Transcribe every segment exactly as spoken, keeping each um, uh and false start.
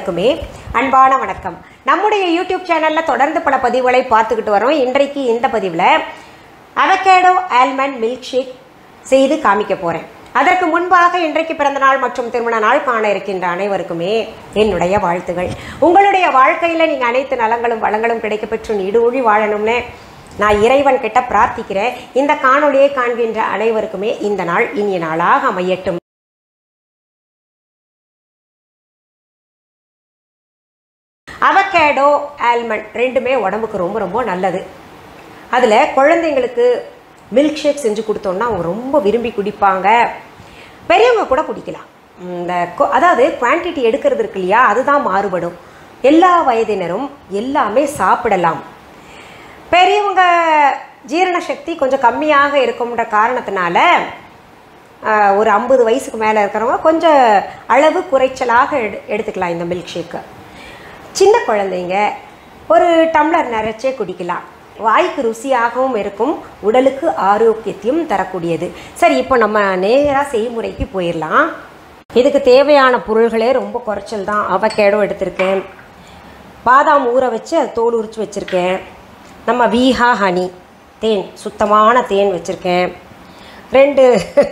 அனைவருக்குமே அன்பான வணக்கம். நம்முடைய யூடியூப் சேனலில் தொடர்ந்து பல பதிவுகளை பார்த்துக்கிட்டு வரோம். இன்றைக்கு இந்த பதிவில் அவகேடோ ஆல்மண்ட் மில்க் ஷேக் செய்து காமிக்க போகிறேன். அதற்கு முன்பாக இன்றைக்கு பிறந்தநாள் மற்றும் திருமண நாள் காண இருக்கின்ற அனைவருக்குமே என்னுடைய வாழ்த்துகள். உங்களுடைய வாழ்க்கையில் நீங்கள் அனைத்து நலங்களும் வளங்களும் கிடைக்கப்பெற்று நீடூழி வாழணும்னு நான் இறைவன் கிட்ட பிரார்த்திக்கிறேன். இந்த காணொளியை காண்கின்ற அனைவருக்குமே இந்த நாள் இனிய நாளாக அமையட்டும். அவகேடோ ஆல்மண்ட் ரெண்டுமே உடம்புக்கு ரொம்ப ரொம்ப நல்லது. அதில் குழந்தைங்களுக்கு மில்க் ஷேக் செஞ்சு கொடுத்தோன்னா அவங்க ரொம்ப விரும்பி குடிப்பாங்க. பெரியவங்க கூட குடிக்கலாம். இந்த அதாவது குவான்டிட்டி எடுக்கிறது இருக்கு இல்லையா, அதுதான் மாறுபடும். எல்லா வயதினரும் எல்லாமே சாப்பிடலாம். பெரியவங்க ஜீரண சக்தி கொஞ்சம் கம்மியாக இருக்கும்ன்ற காரணத்தினால ஒரு ஐம்பது வயசுக்கு மேலே இருக்கிறவங்க கொஞ்சம் அளவு குறைச்சலாக எடு எடுத்துக்கலாம் இந்த மில்க் ஷேக்கை. சின்ன குழந்தைங்க ஒரு டம்ளர் நிறைச்சே குடிக்கலாம். வாய்க்கு ருசியாகவும் இருக்கும், உடலுக்கு ஆரோக்கியத்தையும் தரக்கூடியது. சரி, இப்போ நம்ம நேராக செய்முறைக்கு போயிடலாம். இதுக்கு தேவையான பொருள்களே ரொம்ப குறைச்சல் தான். அவகேடோ எடுத்திருக்கேன், பாதாம் ஊற வச்சு அது தோல் உரித்து வச்சுருக்கேன், நம்ம வீஹா ஹனி தேன் சுத்தமான தேன் வச்சுருக்கேன், ரெண்டு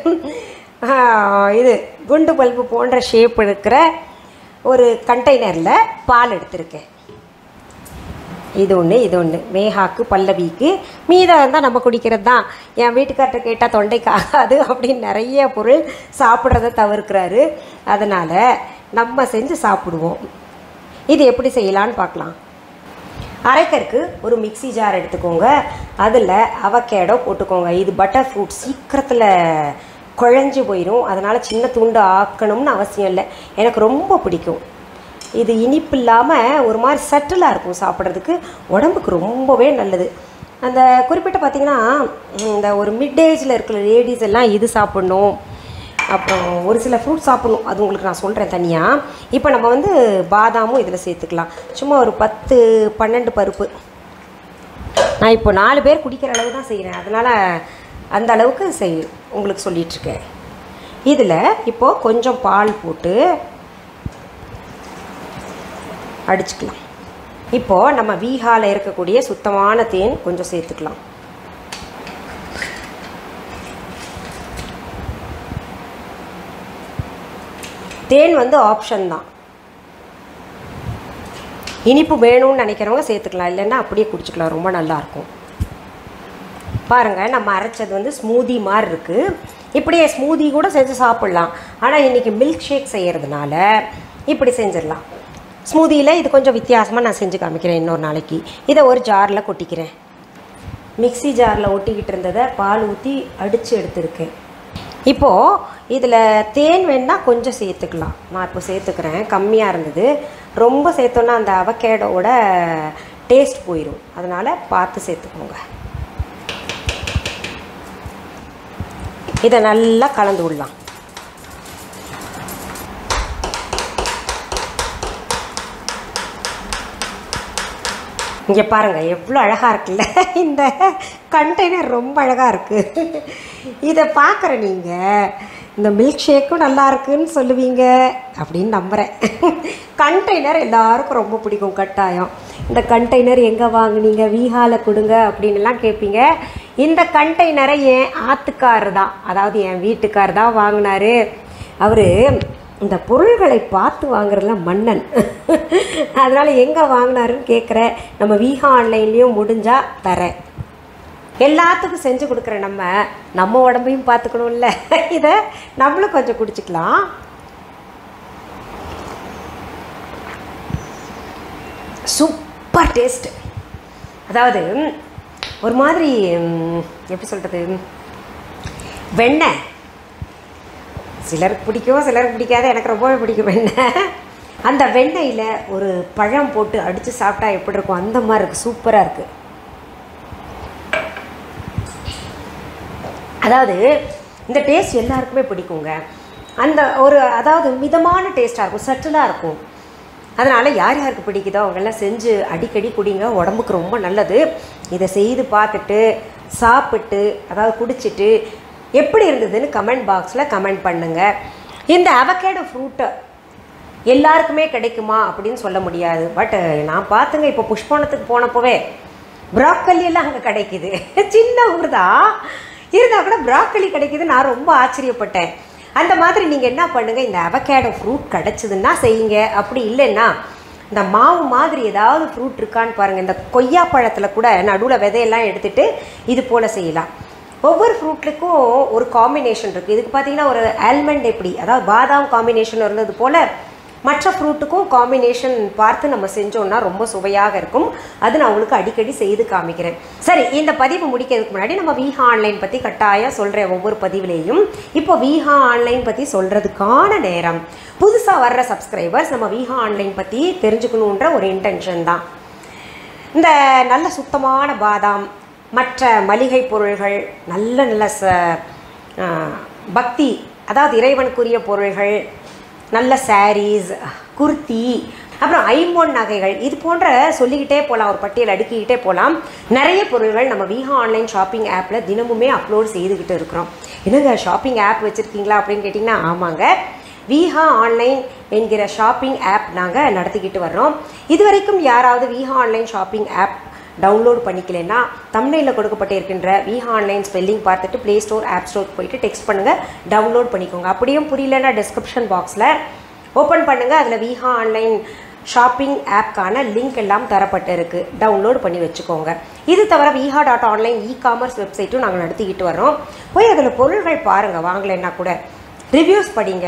இது குண்டு பல்பு போன்ற ஷேப் இருக்கிற ஒரு கண்டெய்னரில் பால் எடுத்திருக்கேன். இது ஒன்று இது ஒன்று மேகாக்கு பல்லவிக்கு. மீதம் இருந்தால் நம்ம குடிக்கிறது தான். என் வீட்டுக்கார்ட்ட கேட்டால் தொண்டைக்காகாது அப்படின்னு நிறைய பொருள் சாப்பிட்றத தவிர்க்கிறாரு. அதனால் நம்ம செஞ்சு சாப்பிடுவோம். இது எப்படி செய்யலான்னு பார்க்கலாம். அரைக்கருக்கு ஒரு மிக்சி ஜார் எடுத்துக்கோங்க. அதில் அவகேடோ போட்டுக்கோங்க. இது பட்டர் ஃப்ரூட், சீக்கிரத்தில் குழஞ்சி போயிடும். அதனால் சின்ன துண்டு ஆக்கணும்னு அவசியம் இல்லை. எனக்கு ரொம்ப பிடிக்கும். இது இனிப்பு இல்லாமல் ஒரு மாதிரி சட்டிலாக இருக்கும், சாப்பிட்றதுக்கு உடம்புக்கு ரொம்பவே நல்லது. அந்த குறிப்பிட்ட பார்த்திங்கன்னா இந்த ஒரு மிட் ஏஜில் இருக்கிற லேடிஸ் எல்லாம் இது சாப்பிட்ணும். அப்புறம் ஒரு சில ஃப்ரூட் சாப்பிட்ணும், அது உங்களுக்கு நான் சொல்கிறேன் தனியாக. இப்போ நம்ம வந்து பாதாமும் இதில் சேர்த்துக்கலாம். சும்மா ஒரு பத்து பன்னெண்டு பருப்பு. நான் இப்போ நாலு பேர் குடிக்கிற அளவு தான் செய்கிறேன், அதனால் அந்த அளவுக்கு செய் உங்களுக்கு சொல்லிகிட்ருக்கேன். இதில் இப்போது கொஞ்சம் பால் போட்டு அடிச்சுக்கலாம். இப்போது நம்ம வீஹாவில் இருக்கக்கூடிய சுத்தமான தேன் கொஞ்சம் சேர்த்துக்கலாம். தேன் வந்து ஆப்ஷன் தான். இனிப்பு வேணும்னு நினைக்கிறவங்க சேர்த்துக்கலாம், இல்லைன்னா அப்படியே குடிச்சிக்கலாம், ரொம்ப நல்லாயிருக்கும். பாருங்கள், நம்ம அரைச்சது வந்து ஸ்மூதி மாதிரி இருக்குது. இப்படியே ஸ்மூதி கூட செஞ்சு சாப்பிட்லாம். ஆனால் இன்றைக்கி மில்க் ஷேக் செய்கிறதுனால இப்படி செஞ்சிடலாம். ஸ்மூதியில் இது கொஞ்சம் வித்தியாசமாக நான் செஞ்சு காமிக்கிறேன் இன்னொரு நாளைக்கு. இதை ஒரு ஜாரில் கொட்டிக்கிறேன். மிக்சி ஜாரில் ஒட்டிக்கிட்டு இருந்ததை பால் ஊற்றி அடித்து எடுத்துருக்கேன். இப்போது இதில் தேன் வேணால் கொஞ்சம் சேர்த்துக்கலாம். நான் இப்போ சேர்த்துக்கிறேன். கம்மியாக இருந்தது. ரொம்ப சேர்த்தோன்னா அந்த அவகேடோட டேஸ்ட் போயிடும், அதனால் பார்த்து சேர்த்துக்கோங்க. இதை நல்லா கலந்து விடலாம். இங்கே பாருங்கள் எவ்வளோ அழகாக இருக்குல்ல. இந்த கண்டெய்னர் ரொம்ப அழகாக இருக்குது. இதை பார்க்குற நீங்கள் இந்த மில்க் ஷேக்கும் நல்லா இருக்குன்னு சொல்லுவீங்க அப்படின்னு நம்புகிறேன். கண்டெய்னர் எல்லாருக்கும் ரொம்ப பிடிக்கும் கட்டாயம். இந்த கண்டெய்னர் எங்கே வாங்குனீங்க, வீஹாவில் கொடுங்க அப்படின்லாம் கேட்பீங்க. இந்த கண்டெய்னரை என் ஆத்துக்கார் தான், அதாவது என் வீட்டுக்கார் தான் வாங்கினார். அவர் இந்த பொருள்களை பார்த்து வாங்குறதுல மன்னன். அதனால் எங்கே வாங்கினாருன்னு கேட்குறேன். நம்ம வீஹா ஆன்லைன்லேயும் முடிஞ்சால் தரேன். எல்லாத்துக்கும் செஞ்சு கொடுக்குற நம்ம நம்ம உடம்பையும் பார்த்துக்கணும்ல. இதை நம்மளும் கொஞ்சம் குடிச்சிக்கலாம். Super taste. அதாவது ஒரு மாதிரி எப்படி சொல்கிறது, வெண்ணெய் சிலருக்கு பிடிக்கும், சிலருக்கு பிடிக்காது. எனக்கு ரொம்பவே பிடிக்கும் வெண்ணெய். அந்த வெண்ணெயில் ஒரு பழம் போட்டு அடித்து சாப்பிட்டா எப்படி இருக்கும், அந்த மாதிரி இருக்குது. சூப்பராக இருக்குது. அதாவது இந்த டேஸ்ட் எல்லாருக்குமே பிடிக்குங்க. அந்த ஒரு அதாவது மிதமான டேஸ்ட்டாக இருக்கும், சட்டிலாக இருக்கும். அதனால் யார் யாருக்கு பிடிக்குதோ அவங்கெல்லாம் செஞ்சு அடிக்கடி குடிங்க, உடம்புக்கு ரொம்ப நல்லது. இதை செய்து பார்த்துட்டு சாப்பிட்டு அதாவது குடிச்சிட்டு எப்படி இருந்ததுன்னு கமெண்ட் பாக்ஸில் கமெண்ட் பண்ணுங்கள். இந்த அவகேடோ ஃப்ரூட்டை எல்லாருக்குமே கிடைக்குமா அப்படின்னு சொல்ல முடியாது. பட் நான் பார்த்துங்க, இப்போ புஷ்பவனத்துக்கு போனப்போவே ப்ராக்கலி எல்லாம் அங்கே கிடைக்குது. சின்ன ஊர் தான் இருந்தால் கூட ப்ராக்கலி கிடைக்குது. நான் ரொம்ப ஆச்சரியப்பட்டேன். அந்த மாதிரி நீங்கள் என்ன பண்ணுங்கள், இந்த அவகேடோ ஃப்ரூட் கிடச்சிதுன்னா செய்யுங்க. அப்படி இல்லைன்னா இந்த மாவு மாதிரி ஏதாவது ஃப்ரூட் இருக்கான்னு பாருங்கள். இந்த கொய்யா பழத்தில் கூட நடுவில் விதையெல்லாம் எடுத்துகிட்டு இது போல் செய்யலாம். ஒவ்வொரு ஃப்ரூட்டுக்கும் ஒரு காம்பினேஷன் இருக்குது. இதுக்கு பார்த்தீங்கன்னா ஒரு ஆல்மண்ட் எப்படி, அதாவது பாதாம் காம்பினேஷன் இருந்தது போல் மற்ற ஃப்ரூட்டுக்கும் காம்பினேஷன் பார்த்து நம்ம செஞ்சோன்னா ரொம்ப சுவையாக இருக்கும். அது நான் உங்களுக்கு அடிக்கடி செய்து காமிக்கிறேன். சரி, இந்த பதிவு முடிக்கிறதுக்கு முன்னாடி நம்ம விஹா ஆன்லைன் பற்றி கட்டாயம் சொல்கிறேன் ஒவ்வொரு பதிவுலேயும். இப்போ விஹா ஆன்லைன் பற்றி சொல்கிறதுக்கான நேரம். புதுசாக வர்ற சப்ஸ்கிரைபர்ஸ் நம்ம விஹா ஆன்லைன் பற்றி தெரிஞ்சுக்கணுன்ற ஒரு இன்டென்ஷன் தான். இந்த நல்ல சுத்தமான பாதாம், மற்ற மளிகை பொருள்கள், நல்ல நல்ல ச பக்தி, அதாவது இறைவனுக்குரிய பொருள்கள், நல்ல சாரீஸ், குர்த்தி, அப்புறம் ஐம்பொன் நகைகள், இது போன்ற சொல்லிக்கிட்டே போகலாம். ஒரு பட்டியல் அடுக்கிக்கிட்டே போகலாம். நிறைய பொருள்கள் நம்ம விஹா ஆன்லைன் ஷாப்பிங் ஆப்பில் தினமுமே அப்லோட் செய்துக்கிட்டு இருக்கிறோம். என்னங்க ஷாப்பிங் ஆப் வச்சுருக்கீங்களா அப்படின்னு கேட்டிங்கன்னா, ஆமாங்க, விஹா ஆன்லைன் என்கிற ஷாப்பிங் ஆப் நாங்கள் நடத்திக்கிட்டு வர்றோம். இது வரைக்கும் யாராவது Viha online shopping app download பண்ணிக்கலன்னா தம்ப்நெயிலில் கொடுக்கப்பட்டு இருக்கின்ற விஹா ஆன்லைன் ஸ்பெல்லிங் பார்த்துட்டு ப்ளே ஸ்டோர் ஆப் ஸ்டோர் போயிட்டு டெக்ஸ்ட் பண்ணுங்கள், டவுன்லோட் பண்ணிக்கோங்க. அப்படியும் புரியலன்னா டிஸ்கிரிப்ஷன் பாக்ஸில் ஓப்பன் பண்ணுங்கள். அதில் விஹா ஆன்லைன் ஷாப்பிங் ஆப்க்கான லிங்க் எல்லாம் தரப்பட்டு இருக்குது, டவுன்லோட் பண்ணி வச்சுக்கோங்க. இது தவிர Viha dot online e commerce வெப்சைட்டும் நாங்கள் நடத்திக்கிட்டு வரோம். போய் அதில் பொருள்கள் பாருங்கள், வாங்கலைன்னா கூட ரிவ்யூஸ் படிங்க.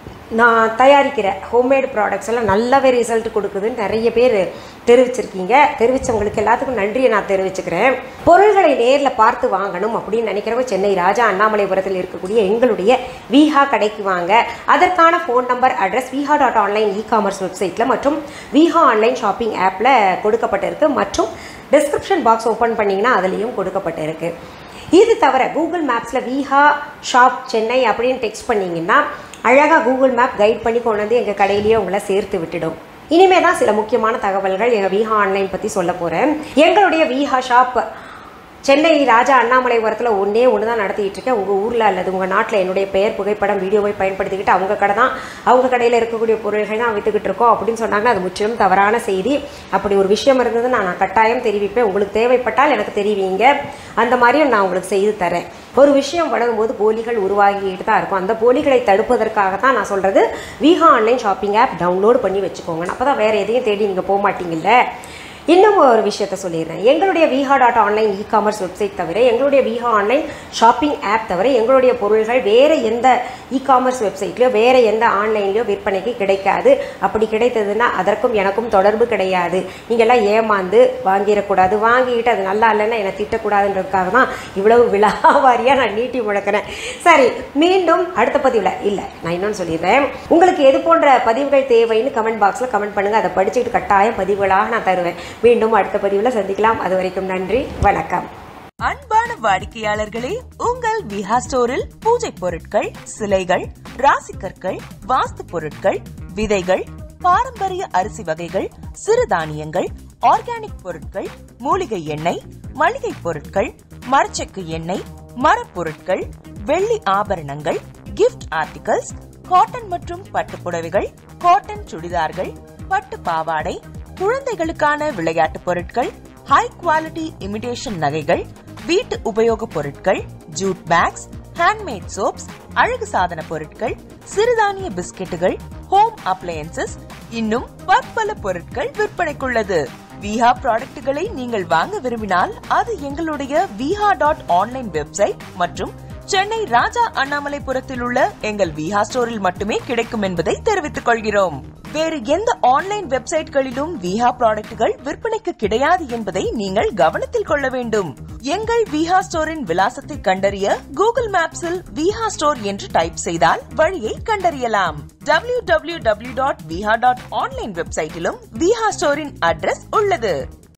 நான் தயாரிக்கிற ஹோம்மேட் ப்ராடக்ட்ஸ் எல்லாம் நல்லாவே ரிசல்ட் கொடுக்குதுன்னு நிறைய பேர் தெரிவிச்சிருக்கீங்க. தெரிவித்தவங்களுக்கு எல்லாத்துக்கும் நன்றியை நான் தெரிவிச்சுக்கிறேன். பொருள்களை நேரில் பார்த்து வாங்கணும் அப்படின்னு நினைக்கிறவங்க சென்னை ராஜா அண்ணாமலைபுரத்தில் இருக்கக்கூடிய எங்களுடைய விஹா கடைக்கு வாங்க. அதற்கான phone number, address Viha dot online e commerce வெப்சைட்டில் மற்றும் விஹா ஆன்லைன் ஷாப்பிங் ஆப்பில் கொடுக்கப்பட்டிருக்கு. மற்றும் டிஸ்கிரிப்ஷன் பாக்ஸ் ஓப்பன் பண்ணிங்கன்னா அதுலேயும் கொடுக்கப்பட்டிருக்கு. இது தவிர கூகுள் மேப்ஸில் விஹா ஷாப் சென்னை அப்படின்னு டெக்ஸ்ட் பண்ணிங்கன்னா அழகாக கூகுள் மேப் கைட் பண்ணி கொண்டு வந்து எங்கள் கடையிலேயே உங்களை சேர்த்து விட்டுடும். இனிமேல் தான் சில முக்கியமான தகவல்கள் எங்கள் விஹா ஆன்லைன் பற்றி சொல்ல போகிறேன். எங்களுடைய விஹா ஷாப் சென்னை ராஜா அண்ணாமலைபுரத்தில் ஒன்றே ஒன்று தான் நடத்திக்கிட்டு இருக்கேன். உங்கள் ஊரில் அல்லது உங்கள் நாட்டில் என்னுடைய பெயர், புகைப்படம், வீடியோவை பயன்படுத்திக்கிட்டு அவங்க கடை தான், அவங்க கடையில் இருக்கக்கூடிய பொருள்கள் தான் விற்றுக்கிட்டு இருக்கோம் அப்படின்னு சொன்னாங்கன்னா அது முற்றிலும் தவறான செய்தி. அப்படி ஒரு விஷயம் இருந்தது நான் நான் கட்டாயம் தெரிவிப்பேன். உங்களுக்கு தேவைப்பட்டால் எனக்கு தெரிவிங்க, அந்த மாதிரியும் நான் உங்களுக்கு செய்து தரேன். ஒரு விஷயம் வழங்கும்போது போலிகள் உருவாகிட்டு தான் இருக்கும். அந்த போலிகளை தடுப்பதற்காக தான் நான் சொல்கிறது, Viha online shopping app download பண்ணி வச்சுக்கோங்க. அப்போ தான் வேறு எதையும் தேடி நீங்கள் போக மாட்டீங்கல்ல. இன்னும் ஒரு விஷயத்த சொல்லிடுறேன். எங்களுடைய Viha dot online e commerce website தவிர, எங்களுடைய விஹா ஆன்லைன் ஷாப்பிங் ஆப் தவிர எங்களுடைய பொருள்கள் வேறு எந்த இ காமர்ஸ் வெப்சைட்லையோ வேறு எந்த ஆன்லைன்லையோ விற்பனைக்கு கிடைக்காது. அப்படி கிடைத்ததுன்னா அதற்கும் எனக்கும் தொடர்பு கிடையாது. நீங்கள்லாம் ஏமாந்து வாங்கிடக்கூடாது. வாங்கிக்கிட்டு அது நல்லா இல்லைன்னா என்னை திட்டக்கூடாதுன்றதுக்காக தான் இவ்வளவு விழாவாரியாக நான் நீட்டி முழக்கிறேன். சரி, மீண்டும் அடுத்த பதிவில் இல்லை நான் இன்னொன்று சொல்லிடுறேன். உங்களுக்கு எது போன்ற பதிவுகள் தேவைன்னு கமெண்ட் பாக்ஸில் கமெண்ட் பண்ணுங்கள். அதை படிச்சுக்கிட்டு கட்டாயம் பதிவுகளாக நான் தருவேன். மீண்டும் அடுத்த பதிவில் சந்திக்கலாம். அது வரைக்கும் நன்றி, வணக்கம். அன்பான வாடிக்கையாளர்களே, உங்கள் விஹா ஸ்டோரில் பூஜை பொருட்கள், சிலைகள், ராசிக்கற்கள், வாஸ்து பொருட்கள், விதைகள், பாரம்பரிய அரிசி வகைகள், சிறுதானியங்கள், ஆர்கானிக் பொருட்கள், மூலிகை எண்ணெய், மளிகை பொருட்கள், மரச்செக்கு எண்ணெய், மரப்பொருட்கள், வெள்ளி ஆபரணங்கள், கிஃப்ட் ஆர்டிகல்ஸ், காட்டன் மற்றும் பட்டு புடவைகள், காட்டன் சுடிதார்கள், பட்டு பாவாடை, குழந்தைகளுக்கான விளையாட்டு பொருட்கள், ஹை குவாலிட்டி இமிடேஷன் நகைகள், வீட்டு உபயோக பொருட்கள், ஜூட் பேக்ஸ், ஹேண்ட்மேட் சோப்ஸ், அழகு சாதன பொருட்கள், சிறுதானிய பிஸ்கெட்டுகள், ஹோம் அப்ளையன்சஸ், இன்னும் பற்பல பொருட்கள் விற்பனைக்குள்ளது. விஹா ப்ராடக்ட்களை நீங்கள் வாங்க விரும்பினால் அது எங்களுடைய விஹா டாட் ஆன்லைன் வெப்சைட் மற்றும் சென்னை ராஜா அண்ணாமலைபுரத்தில் உள்ள எங்கள் விஹா ஸ்டோரில் மட்டுமே கிடைக்கும் என்பதை தெரிவித்துக் கொள்கிறோம். வேறு எந்த ஆன்லைன் வெப்சைட்களிலும் விஹா ப்ராடக்ட்கள் விற்பனைக்கு கிடையாது என்பதை நீங்கள் கவனத்தில் கொள்ள வேண்டும். எங்கள் விஹா ஸ்டோரின் விலாசத்தை கண்டறிய கூகுள் மேப்ஸில் விஹா ஸ்டோர் என்று டைப் செய்தால் வழியை கண்டறியலாம். W W W dot Viha dot online வெப்சைட்டிலும் விஹா ஸ்டோரின் அட்ரஸ் உள்ளது.